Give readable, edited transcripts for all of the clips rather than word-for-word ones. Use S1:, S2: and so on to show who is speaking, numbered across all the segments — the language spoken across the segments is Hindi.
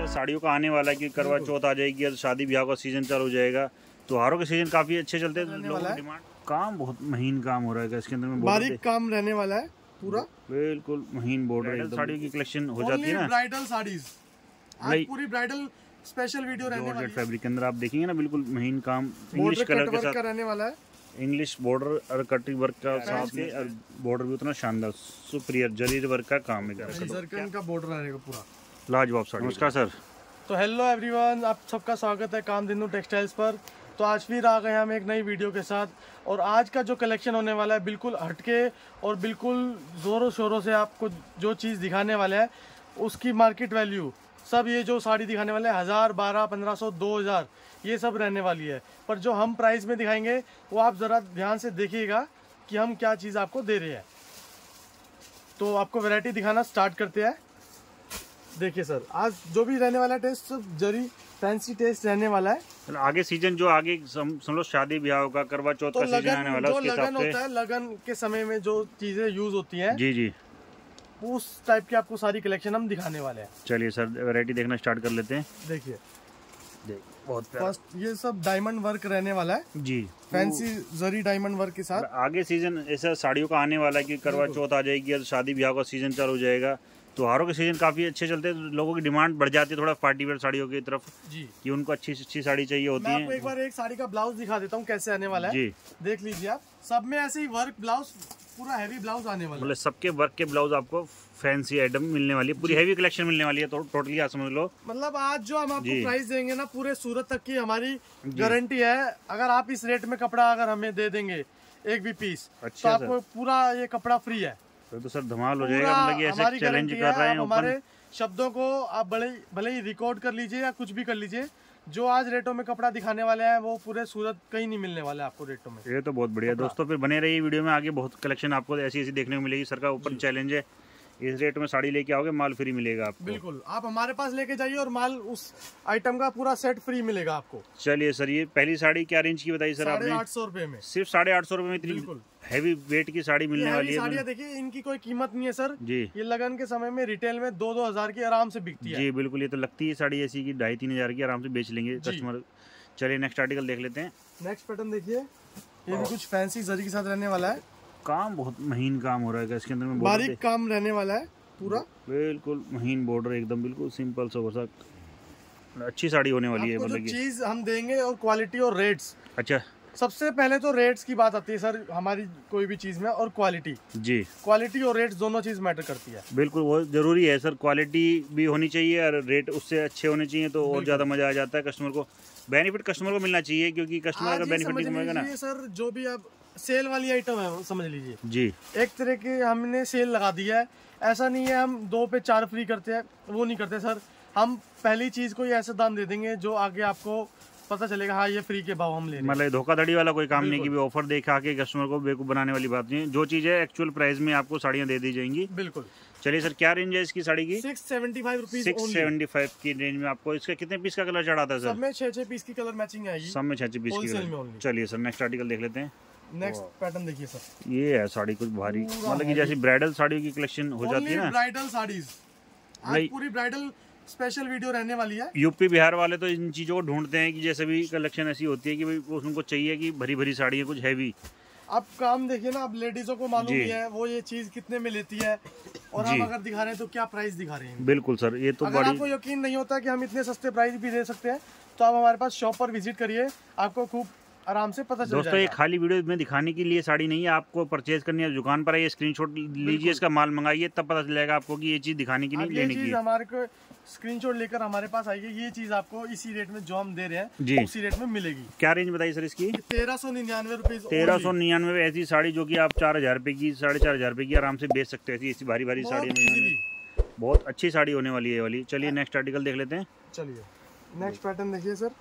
S1: साड़ियों का आने वाला है कि करवा चौथ आ जाएगी और शादी ब्याह का सीजन चालू हो जाएगा। त्योहारों के सीजन काफी अच्छे चलते हैं, लोगों की डिमांड। काम बहुत महीन काम हो रहा है इसके अंदर में,
S2: बारीक काम रहने वाला है पूरा,
S1: बिल्कुल महीन बॉर्डर। साड़ियों की कलेक्शन हो जाती है ना,
S2: ब्राइडल साड़ीज, आज पूरी ब्राइडल स्पेशल वीडियो रहने वाली है।
S1: फैब्रिक के अंदर आप देखेंगे ना, बिल्कुल महीन काम
S2: इंग्लिश कलर के साथ रहने वाला है,
S1: इंग्लिश बॉर्डर और कटिंग वर्क का साथ में, और बॉर्डर भी उतना शानदार सुपीरियर जरी वर्क का काम है,
S2: जरकन का बॉर्डर रहेगा पूरा,
S1: लाजवाब साड़ी। नमस्कार सर।
S2: तो हेलो एवरीवन, आप सबका स्वागत है कामधेनु टेक्सटाइल्स पर। तो आज फिर आ गए हम एक नई वीडियो के साथ, और आज का जो कलेक्शन होने वाला है बिल्कुल हटके और बिल्कुल ज़ोरों शोरों से आपको जो चीज़ दिखाने वाले हैं उसकी मार्केट वैल्यू सब, ये जो साड़ी दिखाने वाले हैं 1000, 12, 1500, 2000 ये सब रहने वाली है। पर जो हम प्राइस में दिखाएंगे वो आप ज़रा ध्यान से देखिएगा कि हम क्या चीज़ आपको दे रहे हैं। तो आपको वैरायटी दिखाना स्टार्ट करते हैं। देखिए सर, आज जो भी रहने वाला है टेस्ट सब जरी फैंसी टेस्ट रहने वाला है।
S1: आगे सीजन जो आगे समझ शादी ब्याह का, करवा चौथ का सीजन आने वाला है, उसके
S2: लगन होता है, लगन के समय में जो चीजें यूज होती हैं,
S1: जी जी,
S2: उस टाइप की आपको सारी कलेक्शन हम दिखाने वाले हैं।
S1: चलिए सर वैरायटी देखना स्टार्ट कर लेते हैं।
S2: देखिए
S1: बहुत
S2: फर्स्ट ये सब डायमंड वर्क रहने वाला है
S1: जी,
S2: फैंसी जरी डायमंड वर्क के साथ।
S1: आगे सीजन ऐसा साड़ियों का आने वाला है कि करवा चौथ आ जाएगी और शादी ब्याह का सीजन चालू हो जाएगा। त्योहारों के सीजन काफी अच्छे चलते हैं, लोगों की डिमांड बढ़ जाती है थोड़ा पार्टी वेयर साड़ियों की तरफ
S2: जी,
S1: कि उनको अच्छी अच्छी साड़ी चाहिए होती है।
S2: मैं आपको एक बार एक साड़ी का ब्लाउज दिखा देता हूँ कैसे आने वाला है
S1: जी,
S2: देख लीजिए आप। सब में ऐसे ही वर्क ब्लाउज, पूरा हैवी ब्लाउज आने वाला है,
S1: मतलब सबके वर्क के ब्लाउज आपको फैंसी आइटम मिलने वाली है, पूरी हैवी कलेक्शन मिलने वाली है। तो टोटली आप समझ लो,
S2: मतलब आज जो हम आपको प्राइस देंगे ना, पूरे सूरत तक की हमारी गारंटी है। अगर आप इस रेट में कपड़ा अगर हमें दे देंगे एक भी पीस, तो आपको पूरा ये कपड़ा फ्री है।
S1: तो सर धमाल हो जाएगा, मतलब ये ऐसे चैलेंज कर रहे हैं।
S2: हमारे शब्दों को आप भले ही रिकॉर्ड कर लीजिए या कुछ भी कर लीजिए, जो आज रेटों में कपड़ा दिखाने वाले हैं वो पूरे सूरत कहीं नहीं मिलने वाला है आपको रेटों में।
S1: ये तो बहुत बढ़िया दोस्तों, फिर बने रहिए वीडियो में, आगे बहुत कलेक्शन आपको ऐसी ऐसी देखने को मिलेगी। सर का ऊपर चैलेंज है, इस रेट में साड़ी लेके आओगे माल फ्री मिलेगा आपको।
S2: बिल्कुल, आप हमारे पास लेके जाइए और माल उस आइटम का पूरा सेट फ्री मिलेगा आपको।
S1: चलिए सर, ये पहली साड़ी क्या रेंज की बताई सर आपने?
S2: 850 रुपए में,
S1: सिर्फ 850 रुपए में इतनी हैवी वेट की साड़ी मिलने वाली है।
S2: साड़ियाँ देखिए, इनकी कोई कीमत नहीं है सर
S1: जी,
S2: ये लगन के समय में रिटेल में 2-2 हजार की आराम से बिकती है।
S1: जी बिल्कुल, ये तो लगती है साड़ी ऐसी की 2,5-3 हजार की आराम से बेच लेंगे कस्टमर। चलिए नेक्स्ट आर्टिकल देख लेते हैं।
S2: नेक्स्ट पैटर्न देखिए, ये भी कुछ फैंसी जरी के साथ रहने वाला है।
S1: काम बहुत महीन काम हो रहा है इसके अंदर में,
S2: बारीक काम रहने वाला है पूरा,
S1: बिल्कुल महीन बॉर्डर, एकदम बिल्कुल सिंपल सा अच्छी साड़ी होने वाली है। मतलब
S2: चीज हम देंगे और क्वालिटी और रेट्स।
S1: अच्छा,
S2: सबसे पहले तो रेट्स की बात आती है सर हमारी कोई भी चीज में, और क्वालिटी
S1: जी,
S2: क्वालिटी और रेट्स दोनों चीज मैटर करती है।
S1: बिल्कुल वो जरूरी है सर, क्वालिटी भी होनी चाहिए और रेट उससे अच्छे होने चाहिए, तो और ज्यादा मजा आ जाता है। कस्टमर को बेनिफिट कस्टमर को मिलना चाहिए, क्योंकि कस्टमर का बेनिफिट नहीं मिलेगा ना
S2: सर। जो भी अब सेल वाली आइटम है समझ लीजिए
S1: जी,
S2: एक तरह की हमने सेल लगा दी है। ऐसा नहीं है हम 2 पे 4 फ्री करते हैं, वो नहीं करते सर। हम पहली चीज को ही ऐसे दाम दे देंगे जो आगे आपको पता चलेगा हाँ ये फ्री के भाव हम ले रहे हैं।
S1: मतलब धोखाधड़ी वाला कोई काम नहीं कि भी ऑफर देखा के कस्टमर को बेवकूफ बनाने वाली बात नहीं है। जो चीज है एक्चुअल प्राइस में आपको साड़ियाँ दे दी जाएंगी।
S2: बिल्कुल।
S1: चलिए सर, क्या रेंज है इसकी साड़ी की?
S2: 675 रुपीज।
S1: 675 की रेंज में आपको इसका कितने पीस का कलर चढ़ाता है सर?
S2: सब में 6-6 पीस की कलर मैचिंग आएगी,
S1: सब में 6-6 पीस की। चलिए सर नेक्स्ट आर्टिकल देख लेते हैं।
S2: नेक्स्ट पैटर्न देखिए सर,
S1: ये है साड़ी कुछ भारी, मतलब कि जैसे ब्राइडल साड़ियों की कलेक्शन हो जाती है ना,
S2: ब्राइडल साड़ीज, आज पूरी ब्राइडल स्पेशल वीडियो रहने वाली है।
S1: यूपी बिहार वाले तो इन चीजों को ढूंढते हैं कि जैसे भी कलेक्शन ऐसी होती है कि भाई उनको चाहिए कि भरी भरी साड़ी है कुछ हैवी।
S2: आप काम देखिए ना, अब लेडीजों को मालूम ही है वो ये चीज कितने में लेती है, और हम अगर दिखा रहे हैं तो क्या प्राइस दिखा रहे हैं।
S1: बिल्कुल सर, ये तो
S2: अगर आपको यकीन नहीं होता कि हम इतने सस्ते प्राइस भी दे सकते हैं, तो आप हमारे पास शॉप पर विजिट करिए, आपको खूब आराम से पता चल जाएगा।
S1: दोस्तों ये खाली वीडियो में दिखाने के लिए साड़ी नहीं है, आपको परचेज करनी है दुकान पर आइए, स्क्रीनशॉट लीजिए, इसका माल मंगाइए, तब पता चलेगा आपको कि ये चीज दिखाने की नहीं, लेने की।
S2: हमारे को स्क्रीनशॉट लेकर हमारे पास आइए, ये चीज आपको इसी रेट में जो हम दे रहे हैं
S1: जी,
S2: उसी रेट में मिलेगी।
S1: क्या रेंज बताइए सर इसकी?
S2: 1399 रुपीज।
S1: 1399 ऐसी साड़ी जो कि आप 4,000 रुपए की, 4,500 रुपए की आराम से बेच सकते हैं। ऐसी भारी भारी साड़ी, बहुत अच्छी साड़ी होने वाली है वाली। चलिए नेक्स्ट आर्टिकल देख लेते हैं।
S2: चलिए नेक्स्ट पैटर्न देखिए सर,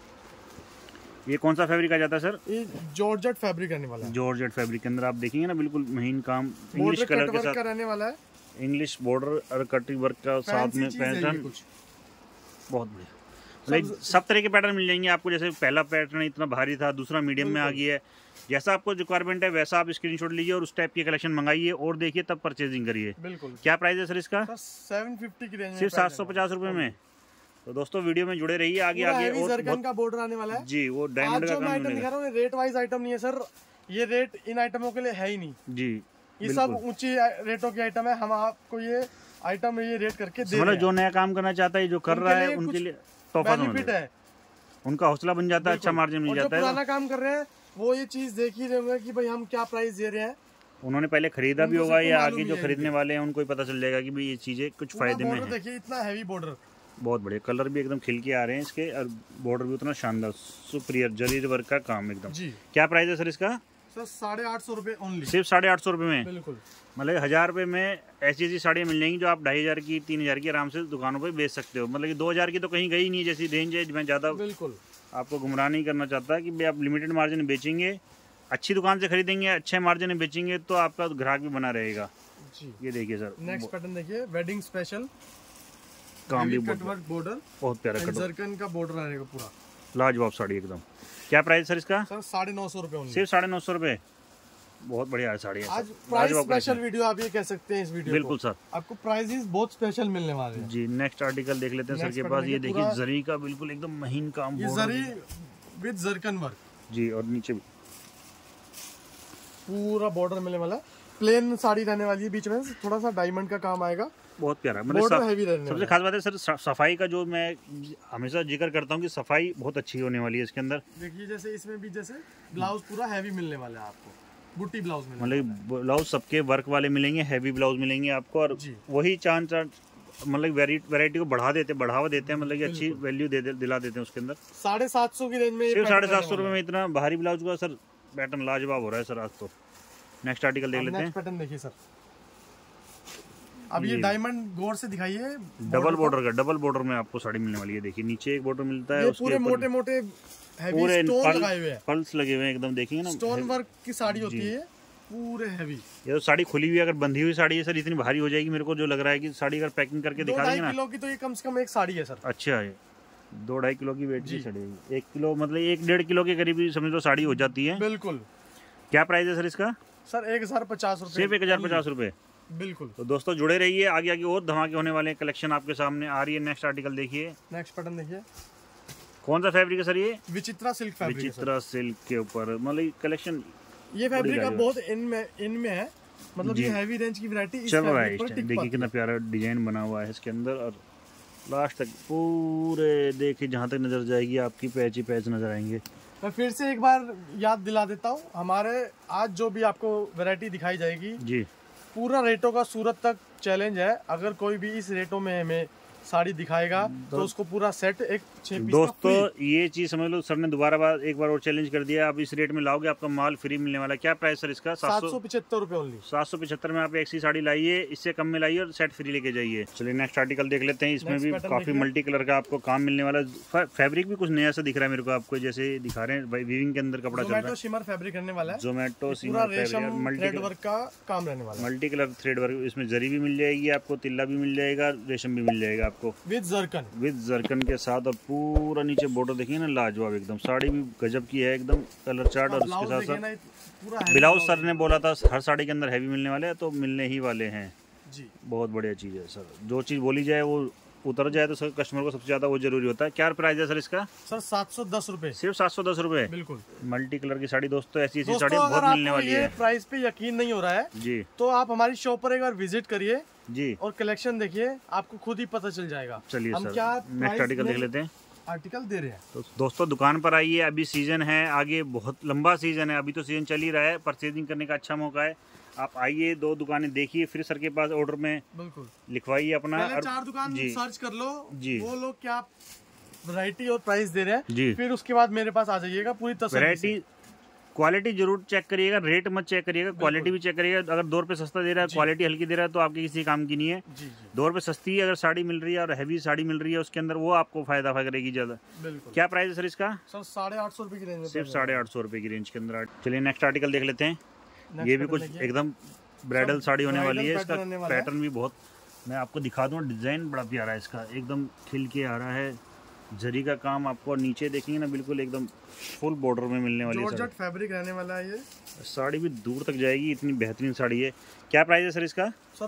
S1: ये कौन सा फैब्रिक आ जाता है सर?
S2: ये जॉर्जेट फैब्रिक रहने वाला है।
S1: जॉर्जेट फैब्रिक के अंदर आप देखेंगे ना, बिल्कुल महीन काम, इंग्लिश कलर के साथ
S2: रहने वाला है,
S1: इंग्लिश बॉर्डर और कटिंग वर्क का साथ में पैटर्न, बहुत बढ़िया। सब तरह के पैटर्न मिल जाएंगे आपको। जैसे पहला पैटर्न इतना भारी था, दूसरा मीडियम में आ गया है, जैसा आपको रिक्वायरमेंट है वैसा आप स्क्रीनशॉट लीजिए और उस टाइप की कलेक्शन मंगाइए और देखिए, तब परचेजिंग करिए।
S2: बिल्कुल।
S1: क्या प्राइस है सर इसका?
S2: 750 की रेंज में,
S1: सिर्फ 750 रुपए में। तो दोस्तों वीडियो में जुड़े रहिए, आगे
S2: और जरकन का बॉर्डर आने वाला है
S1: जी। वो डायमंड का काम
S2: आइटम दिखा रहा हूँ रेट वाइज आइटम नहीं है सर, ये रेट इन आइटमों के लिए है ही नहीं
S1: जी।
S2: ये सब ऊंची रेटों की आइटम है। हम आपको ये आइटम ये रेट करके दे रहे हैं।
S1: जो नया काम करना चाहता है, जो कर रहा है, उनके लिए तोहफा
S2: बेनिफिट है,
S1: उनका हौसला बन जाता है, अच्छा मार्जिन मिल जाता है।
S2: पुराना काम कर रहे हैं वो ये चीज देख ही रहे होंगे कि भाई हम क्या प्राइस दे रहे हैं।
S1: उन्होंने पहले खरीदा भी होगा, या आगे जो खरीदने वाले हैं उनको ही पता चल जाएगा कि भाई ये चीजें कुछ फायदे में है।
S2: देखिए इतना हैवी बॉर्डर,
S1: बहुत बढ़िया, कलर भी एकदम खिल के आ रहे हैं इसके, और बॉर्डर भी उतना शानदार सुपीरियर जरी वर्क का काम एकदम जी। क्या प्राइस है सर इसका?
S2: सर 850 रुपए ओनली,
S1: सिर्फ 850 रुपए में।
S2: बिल्कुल,
S1: मतलब 1000 रुपए में ऐसी साड़ियाँ मिल जाएंगी जो आप 2500 की 3000 की आराम से दुकानों पे बेच सकते हो। मतलब कि 2000 की तो कहीं गई नहीं, जैसी रेंज है। मैं ज़्यादा
S2: बिल्कुल
S1: आपको गुमराह नहीं करना चाहता कि भाई आप लिमिटेड मार्जिन में बेचेंगे, अच्छी दुकान से खरीदेंगे, अच्छे मार्जिन में बेचेंगे तो आपका ग्राहक भी बना रहेगा जी। ये देखिए सर,
S2: नेक्स्ट पैटर्न देखिए, वेडिंग स्पेशल
S1: काम भी
S2: कटवर्क बॉर्डर,
S1: बहुत प्यारा
S2: जरकन का बॉर्डर रहेगा पूरा,
S1: लाजवाब साड़ी एकदम। क्या प्राइस सर इसका?
S2: सर 950 रुपए,
S1: सिर्फ 950 रुपए। बहुत बढ़िया है साड़ी।
S2: आज प्राइस स्पेशल वीडियो आप ये कह सकते हैं इस वीडियो
S1: बिल्कुल सर,
S2: आपको प्राइसेस बहुत स्पेशल मिलने वाले हैं
S1: जी। नेक्स्ट आर्टिकल देख लेते हैं सर के पास। ये देखिए जरी का बिल्कुल एकदम महीन काम,
S2: ये जरी विद जरकन वर्क जी,
S1: और नीचे भी
S2: पूरा बॉर्डर मिलने वाला है। प्लेन साड़ी रहने वाली है, बीच में थोड़ा सा डायमंड का काम आएगा,
S1: बहुत प्यारा। मतलब सबसे खास बात है सर सफाई का, जो मैं हमेशा जिक्र करता हूँ कि सफाई बहुत अच्छी होने वाली है इसके अंदर।
S2: देखिए जैसे इसमें भी जैसे ब्लाउज पूरा हैवी मिलने वाला है आपको, बूटी ब्लाउज मिलेगा,
S1: मतलब ब्लाउज सबके वर्क वाले मिलेंगे, हैवी ब्लाउज मिलेंगे आपको, और वही चांद मतलब वैरायटी को बढ़ावा देते हैं, मतलब कि अच्छी वैल्यू दिला देते हैं उसके अंदर।
S2: 750 की रेंज में,
S1: सिर्फ 750 रुपए में इतना भारी ब्लाउज का सर पैटर्न लाजवाब हो रहा है सर आज तो। नेक्स्ट आर्टिकल देख लेते हैं।
S2: नेक्स्ट पैटर्न देखिए सर, अब ये डायमंड गौर से दिखाइए,
S1: डबल बॉर्डर में आपको साड़ी मिलने वाली है। देखिए नीचे एक बॉर्डर मिलता है,
S2: पूरे मोटे मोटे पूरे
S1: स्टोन लगाए हुए हैं, पल्स लगे हुए हैं एकदम, देखेंगे ना,
S2: स्टोन वर्क की साड़ी होती है पूरे हैवी।
S1: ये तो साड़ी खुली हुई अगर बंधी हुई साड़ी है सर, इतनी भारी हो जाएगी। मेरे को जो लग रहा है कि साड़ी अगर पैकिंग करके दिखा देंगे ना,
S2: 2-2.5 किलो की तो ये कम से कम एक साड़ी है सर।
S1: अच्छा है, 2-2.5 किलो की वेट की साड़ी, 1 किलो मतलब 1-1.5 किलो के करीब समझ लो साड़ी हो जाती है।
S2: बिल्कुल।
S1: क्या प्राइस है सर इसका?
S2: सर 1050 रुपए,
S1: सिर्फ 1050 रुपए,
S2: बिल्कुल।
S1: तो दोस्तों जुड़े रहिए, आगे आगे और धमाके होने वाले हैं। कलेक्शन आपके सामने आ रही है। नेक्स्ट आर्टिकल देखिए,
S2: नेक्स्ट पैटर्न देखिए,
S1: कौन सा फैब्रिक है सर? ये
S2: विचित्रा सिल्क फैब्रिक,
S1: विचित्रा सिल्क के ऊपर मतलब कलेक्शन।
S2: ये फैब्रिक अब बहुत इनमें है, मतलब ये हैवी रेंज की वैरायटी
S1: चल रहा है। देखिए कितना प्यारा डिजाइन बना हुआ है इसके अंदर, और लास्ट तक पूरे देखिए जहाँ तक नजर जाएगी आपकी पैच ही पैच नजर आएंगे।
S2: मैं फिर से एक बार याद दिला देता हूँ, हमारे आज जो भी आपको वैरायटी दिखाई जाएगी
S1: जी,
S2: पूरा रेटों का सूरत तक चैलेंज है। अगर कोई भी इस रेटों में हमें साड़ी दिखाएगा तो उसको पूरा सेट एक 6 पीस
S1: दोस्तों ये चीज समझ लो, सर ने एक बार और चैलेंज कर दिया। आप इस रेट में लाओगे आपका माल फ्री मिलने वाला है। क्या प्राइस सर इसका?
S2: 775 रुपए ओनली।
S1: 775 में आप एक सी साड़ी लाइए, इससे कम में लाइए और सेट फ्री लेके जाइए। चलिए नेक्स्ट आर्टिकल देख लेते हैं। इसमें भी काफी मल्टी कलर का आपको काम मिलने वाला है। फैब्रिक भी कुछ नया सा दिख रहा है मेरे को, आपको जैसे दिखा रहे हैं वीविंग के अंदर कपड़ा चल रहा है।
S2: शिमर फैब्रिक रहने वाला है,
S1: जोमेटो शिमर फैब्रिक,
S2: थ्रेड वर्क का काम रहने वाला है,
S1: मल्टी कलर थ्रेड वर्क। इसमें जरी भी मिल जाएगी आपको, तिल्ला भी मिल जाएगा, रेशम भी मिल जाएगा आपको विद जरकन के साथ। और पूरा नीचे बॉर्डर देखिए ना, लाजवाब एकदम। साड़ी भी गजब की है एकदम, कलर चार्ट। और इसके साथ साथ ब्लाउज सर ने बोला था हर साड़ी के अंदर हैवी मिलने वाले हैं, तो मिलने ही वाले हैं जी। बहुत बढ़िया चीज़ है सर, जो चीज़ बोली जाए वो उतर जाए तो सर कस्टमर को सबसे ज्यादा वो जरूरी होता है। क्या प्राइस है सर इसका?
S2: सर 710 रुपए,
S1: सिर्फ 710 रुपए,
S2: बिल्कुल।
S1: मल्टी कलर की साड़ी दोस्तों, ऐसी साड़ी बहुत मिलने वाली है।
S2: प्राइस पे यकीन नहीं हो रहा है
S1: जी,
S2: तो आप हमारी शॉप पर एक बार विजिट करिए
S1: जी, और
S2: कलेक्शन देखिए, आपको खुद ही पता चल जाएगा।
S1: चलिए सर नेक्स्ट आर्टिकल देख लेते हैं।
S2: आर्टिकल दे रहे हैं
S1: तो दोस्तों दुकान पर आइए, अभी सीजन है, आगे बहुत लंबा सीजन है, अभी तो सीजन चल ही रहा है। परचेजिंग करने का अच्छा मौका है। आप आइए, 2 दुकानें देखिए, फिर सर के पास ऑर्डर में बिल्कुल लिखवाइए अपना।
S2: 4 दुकान सर्च कर लो जी, वो लोग क्या वैरायटी और प्राइस दे रहे हैं जी, फिर उसके बाद मेरे पास आ जाइएगा पूरी तसल्ली।
S1: क्वालिटी जरूर चेक करिएगा, रेट मत चेक करिएगा, क्वालिटी भी चेक करिएगा। अगर 2 रुपए सस्ता दे रहा है, क्वालिटी हल्की दे रहा है, तो आपके किसी काम की नहीं है। 2 रुपए सस्ती अगर साड़ी मिल रही है और हैवी साड़ी मिल रही है उसके अंदर, वो आपको फायदा करेगी ज्यादा। क्या प्राइस है सर इसका?
S2: सर 850 रुपए की रेंज,
S1: सिर्फ 850 रुपए की रेंज के अंदर। चलिए नेक्स्ट आर्टिकल देख लेते हैं। ये भी कुछ एकदम ब्राइडल साड़ी होने वाली है। इसका पैटर्न भी बहुत, मैं आपको दिखा दूं, डिजाइन बड़ा प्यारा है इसका, एकदम खिल के आ रहा है। जरी का काम आपको नीचे देखेंगे ना, बिल्कुल एकदम फुल बॉर्डर में मिलने वाली है।
S2: जॉर्जेट फैब्रिक रहने वाला है ये।
S1: साड़ी भी दूर तक जाएगी, इतनी बेहतरीन साड़ी है। क्या प्राइस है सर इसका?
S2: सर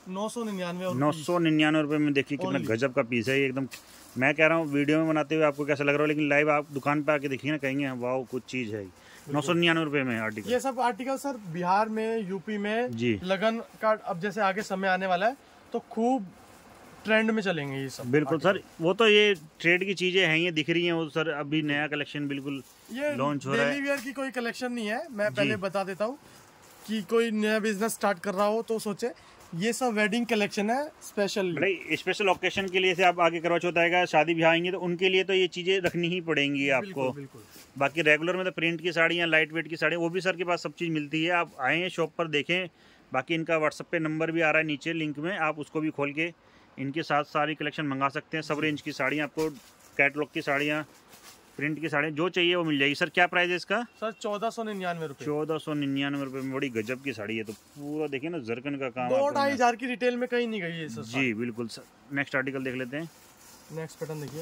S2: 999
S1: रुपये में। देखिए कितना गजब का पीस है ये एकदम। मैं कह रहा हूँ वीडियो में बनाते हुए आपको कैसा लग रहा है, लेकिन लाइव आप दुकान पे आके देखिए ना, कहेंगे वाह कुछ चीज़ है। 999 रुपये में आर्टिकल।
S2: ये सब आर्टिकल सर बिहार में, यूपी में
S1: जी
S2: लगन का अब जैसे आगे समय आने वाला है तो खूब ट्रेंड में चलेंगे ये सब।
S1: बिल्कुल सर, वो तो ये ट्रेड की चीजें हैं, ये दिख रही हैं वो सर। अभी नया कलेक्शन बिल्कुल
S2: ये
S1: लॉन्च हो रहा है।
S2: डेली वेयर की कोई कलेक्शन नहीं है, मैं पहले बता देता हूँ कि कोई नया बिजनेस स्टार्ट कर रहा हो तो सोचे ये सब वेडिंग कलेक्शन है स्पेशल।
S1: स्पेशल ओकेशन के लिए से आप आगे करवा चौथ आएगा, शादी ब्याह आएंगे तो उनके लिए तो ये चीजें रखनी ही पड़ेंगी आपको।
S2: बिल्कुल।
S1: बाकी रेगुलर में तो प्रिंट की साड़ियाँ, लाइट वेट की साड़ियाँ, वो भी सर के पास सब चीज़ मिलती है। आप आएँ शॉप पर देखें। बाकी इनका व्हाट्सएप पे नंबर भी आ रहा है नीचे लिंक में, आप उसको भी खोल के इनके साथ सारी कलेक्शन मंगा सकते हैं। सब रेंज की साड़ियाँ आपको, कैटलॉग की साड़ियाँ, प्रिंट की साड़ियाँ, जो चाहिए वो मिल जाएगी। सर क्या प्राइस है इसका?
S2: सर 1499 रुपये।
S1: 1499 रुपये में बड़ी गजब की साड़ी है। तो पूरा देखिए ना जरकन का काम।
S2: 2-2,500 की रिटेल में कहीं नहीं गई है सर।
S1: जी बिल्कुल सर। नेक्स्ट आर्टिकल देख लेते हैं।
S2: नेक्स्ट पैटर्न देखिए,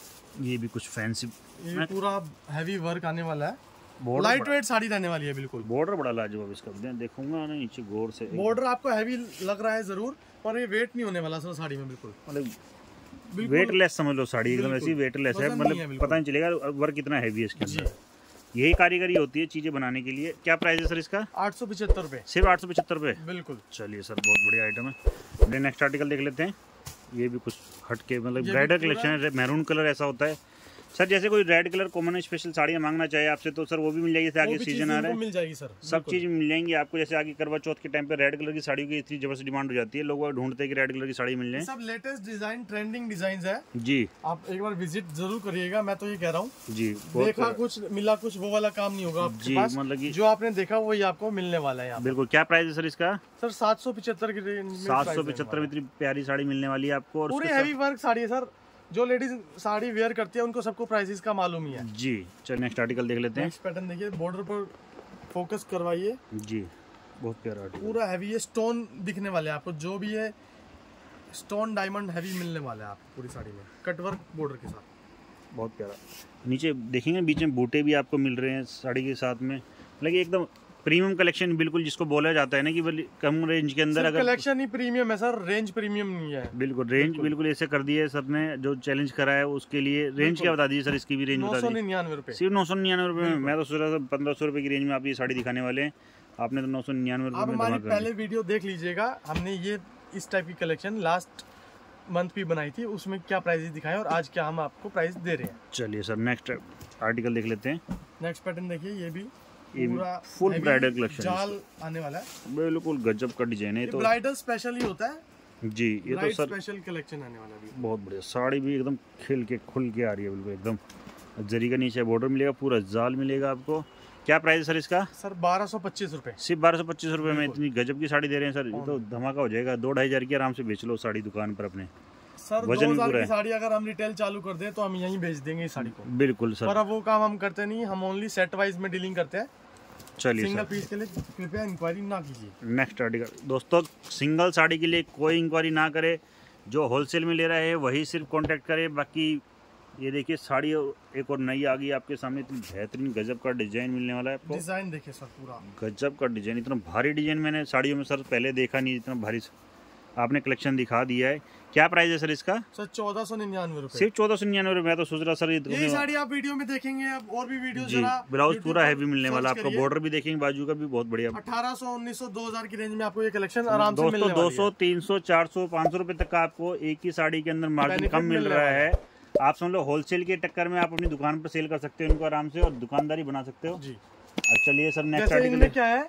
S1: ये भी कुछ फैंसी,
S2: ये पूरा हैवी वर्क आने वाला है,
S1: बॉर्डर
S2: लाइट वेट साड़ी रहने वाली है बिल्कुल।
S1: बॉर्डर बड़ा लाजवाब इसका, देखूंगा ना नीचे गौर से।
S2: बॉर्डर आपको हैवी लग रहा है जरूर, पर ये वेट नहीं होने वाला सर साड़ी में बिल्कुल।
S1: मतलब वेटलेस समझ लो साड़ी, एकदम ऐसी वेटलेस है, मतलब पता नहीं चलेगा वर्क कितना हैवी है इसके अंदर। यही कारीगरी होती है चीजें बनाने के लिए। क्या प्राइस है सर इसका?
S2: 875 रुपये।
S1: सिर्फ 875 रुपये?
S2: बिल्कुल।
S1: चलिए सर, बहुत बढ़िया आइटम है। नेक्स्ट आर्टिकल देख लेते हैं। ये भी कुछ हटके, मतलब ब्राइडल कलेक्शन है। मैरून कलर ऐसा होता है सर, जैसे कोई रेड कलर कॉमन स्पेशल साड़ियाँ मांगना चाहिए आपसे तो सर वो भी मिल जाएगी। जैसे आगे सीजन आ रहा है,
S2: मिल जाएगी सर,
S1: सब चीज मिल जाएंगी आपको। जैसे आगे करवा चौथ के टाइम पे रेड कलर की साड़ी की इतनी जबरदस्त डिमांड हो जाती है, लोग ढूंढते हैं कि रेड कलर की साड़ी मिल जाए।
S2: सब लेटेस्ट डिजाइन, ट्रेंडिंग डिजाइन है
S1: जी।
S2: आप एक बार विजिट जरूर करिएगा, मैं तो ये कह रहा हूँ
S1: जी।
S2: देखा कुछ मिला कुछ, वो वाला काम नहीं होगा आपके
S1: जी,
S2: पास।
S1: मतलब कि
S2: जो आपने देखा वही आपको मिलने वाला है।
S1: बिल्कुल। क्या प्राइस है सर इसका?
S2: सर 775 की रेंज में।
S1: 775 में इतनी प्यारी साड़ी मिलने वाली है आपको। और
S2: पूरी हैवी वर्क साड़ी है सर, जो लेडीज साड़ी वेयर करती है उनको सबको प्राइसेस का मालूम ही है
S1: जी। चल नेक्स्ट आर्टिकल देख लेते हैं।
S2: नेक्स्ट पैटर्न देखिए, बॉर्डर पर फोकस करवाइए
S1: जी, बहुत प्यारा आर्टिकल।
S2: पूरा हैवी है, स्टोन दिखने वाले हैं आपको, जो भी है स्टोन डायमंड हैवी मिलने वाला है आपको पूरी साड़ी में, कटवर्क बॉर्डर के साथ।
S1: बहुत प्यारा। नीचे देखेंगे बीच में बूटे भी आपको मिल रहे हैं साड़ी के साथ में, मतलब एकदम प्रीमियम कलेक्शन बिल्कुल, जिसको बोला जाता है ना कि कम रेंज के अंदर अगर
S2: कलेक्शन ही प्रीमियम है सर, रेंज प्रीमियम नहीं है।
S1: बिल्कुल रेंज बिल्कुल ऐसे कर दी है सर ने, जो चैलेंज करा है उसके लिए। रेंज क्या बता दीजिए सर इसकी भी? रेंज बता दीजिए।
S2: 999 रुपये।
S1: सिर्फ 999 रुपये में? मैं तो सोच रहा था 1500 रुपये की रेंज में आप ये साड़ी दिखाने वाले हैं, आपने तो 999 रुपये में।
S2: हमारी पहले वीडियो देख लीजिएगा, हमने ये इस टाइप की कलेक्शन लास्ट मंथ भी बनाई थी, उसमें क्या प्राइस दिखाए और आज क्या हम आपको प्राइस दे रहे हैं।
S1: चलिए सर नेक्स्ट आर्टिकल देख लेते हैं।
S2: नेक्स्ट पैटर्न देखिए, ये भी
S1: पूरा फुल ब्राइडल कलेक्शन
S2: जाल आने वाला है,
S1: बिल्कुल गजब का डिजाइन है। तो
S2: ब्राइडल स्पेशल ही होता है
S1: जी, ये तो सर
S2: स्पेशल कलेक्शन आने वाला है।
S1: बहुत बढ़िया साड़ी भी एकदम खिल के खुल के आ रही है बिल्कुल एकदम। जरी का नीचे बॉर्डर मिलेगा, पूरा जाल मिलेगा आपको। क्या प्राइस है सर इसका?
S2: सर 1225 रुपये।
S1: सिर्फ 1225 रुपये में इतनी गजब की साड़ी दे रहे हैं सर, ये तो धमाका हो जाएगा। 2-2,500 की आराम से बेच लो साड़ी दुकान पर अपने।
S2: सर 2000 की साड़ी अगर हम रिटेल चालू कर दें तो हम यहीं बेच देंगे इस साड़ी को।
S1: बिल्कुल सर,
S2: पर अब वो काम हम करते नहीं, हम ओनली सेट वाइज में डीलिंग करते हैं।
S1: चलिए
S2: सिंगल पीस के लिए कृपया इंक्वायरी ना कीजिए।
S1: नेक्स्ट आर्टिकल दोस्तों, सिंगल साड़ी के लिए कोई इंक्वायरी ना करे, जो होलसेल में ले रहा है वही सिर्फ कांटेक्ट करे। बाकी ये देखिए साड़ी एक और नई आ गई आपके सामने, इतनी बेहतरीन गजब का डिजाइन मिलने वाला है आपको।
S2: डिजाइन देखिए सर, पूरा
S1: गजब का डिजाइन, इतना भारी डिजाइन मैंने साड़ियों में सर पहले देखा नहीं, इतना भारी आपने कलेक्शन दिखा दिया है। क्या प्राइस है सर इसका?
S2: सर 1499 रुपये।
S1: सिर्फ 1499 रुपये। मैं तो सोच रहा सर
S2: ये साड़ी आप वीडियो में देखेंगे, अब और भी वीडियो
S1: जी। ब्लाउज पूरा हैवी मिलने वाला आपको, बॉर्डर भी देखेंगे बाजू का भी बहुत बढ़िया।
S2: 1800, 1900, 2000 की रेंज में आपको ये कलेक्शन आराम से मिलने वाली है।
S1: 200, 300, 400, 500 रुपये तक का आपको एक ही साड़ी के अंदर मार्जिन कम मिल रहा है। आप समझ लो होलसेल के टक्कर में आप अपनी दुकान पर सेल कर सकते हो इनको आराम से, और दुकानदारी बना सकते हो जी। चलिए सर नेक्स्ट आर्टिकल
S2: क्या है,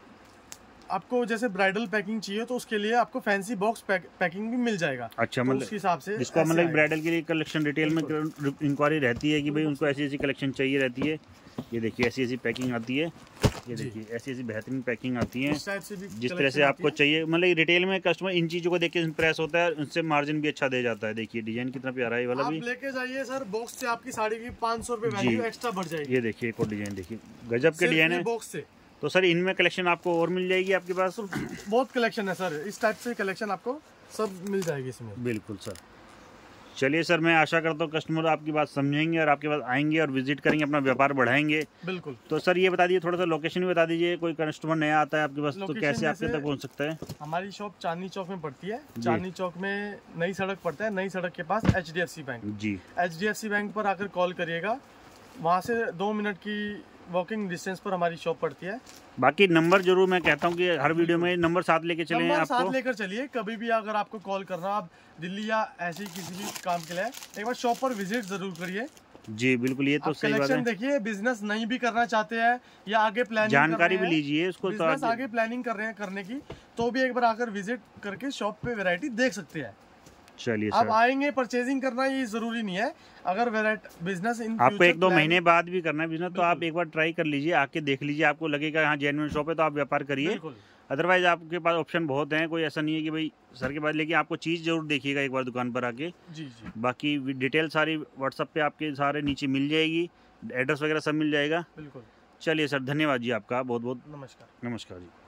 S2: आपको जैसे ब्राइडल पैकिंग चाहिए तो उसके लिए आपको फैंसी बॉक्स पैकिंग भी मिल जाएगा।
S1: अच्छा,
S2: तो उस हिसाब से
S1: जिसको मतलब ब्राइडल के लिए कलेक्शन डिटेल में इंक्वायरी रहती है कि भाई उनको ऐसी ऐसी कलेक्शन चाहिए रहती है। ये देखिए ऐसी ऐसी पैकिंग आती है, ये देखिए ऐसी ऐसी बेहतरीन पैकिंग आती है, जिस तरह से आपको चाहिए। मतलब रिटेल में कस्टमर इन चीजों को देख के इम्प्रेस होता है, उनसे मार्जिन भी अच्छा दे जाता है। देखिए डिजाइन कितना प्यारा है वाला भी।
S2: लेके जाइए सर, बॉक्स से आपकी साड़ी की 500 रुपए वैल्यू एक्स्ट्रा बढ़ जाएगी।
S1: ये देखिए एक और डिजाइन देखिए, गजब के डिजाइन है
S2: बॉक्स से।
S1: तो सर इनमें कलेक्शन आपको और मिल जाएगी आपके पास?
S2: बहुत कलेक्शन है सर, इस टाइप से कलेक्शन आपको सब मिल जाएगी इसमें।
S1: बिल्कुल सर। चलिए सर, मैं आशा करता हूँ कस्टमर आपकी बात समझेंगे और आपके पास आएंगे और विजिट करेंगे, अपना व्यापार बढ़ाएंगे।
S2: बिल्कुल।
S1: तो सर ये बता दीजिए, थोड़ा सा लोकेशन भी बता दीजिए, कोई कस्टमर नया आता है आपके पास तो कैसे आपके तक पहुँच सकता है?
S2: हमारी शॉप चांदनी चौक में पड़ती है। चांदनी चौक में नई सड़क पड़ता है, नई सड़क के पास HDFC बैंक जी। HDFC बैंक पर आकर कॉल करिएगा, वहाँ से 2 मिनट की वॉकिंग डिस्टेंस पर हमारी शॉप पड़ती है।
S1: बाकी नंबर जरूर मैं कहता हूँ कि हर वीडियो में नंबर साथ लेके चलें, आपको
S2: साथ लेकर चलिए। कभी भी अगर आपको कॉल करना, आप दिल्ली या ऐसे ही किसी भी काम के लिए एक बार शॉप पर विजिट जरूर करिए।
S1: जी बिल्कुल, ये तो सही बात है।
S2: देखिए, बिजनेस नहीं भी करना चाहते हैं या आगे प्लानिंग
S1: जानकारी भी लीजिए उसको,
S2: बिजनेस आगे प्लानिंग कर रहे हैं करने की, तो भी एक बार आकर विजिट करके शॉप पे वैरायटी देख सकते हैं।
S1: चलिए
S2: आप आएंगे, परचेजिंग करना ये जरूरी नहीं है। अगर बिजनेस
S1: आपको 1-2 महीने बाद भी करना है बिजनेस, तो आप एक बार ट्राई कर लीजिए, आके देख लीजिए, आपको लगेगा यहाँ जेन्युइन शॉप है तो आप व्यापार करिए। अदरवाइज आपके पास ऑप्शन बहुत हैं, कोई ऐसा नहीं है कि भाई सर के पास, लेकिन आपको चीज़ जरूर देखिएगा एक बार दुकान पर आके। जी। बाकी डिटेल सारी व्हाट्सएप पे आपके सारे नीचे मिल जाएगी, एड्रेस वगैरह सब मिल जाएगा। बिल्कुल। चलिए सर, धन्यवाद जी आपका, बहुत बहुत
S2: नमस्कार।
S1: नमस्कार जी।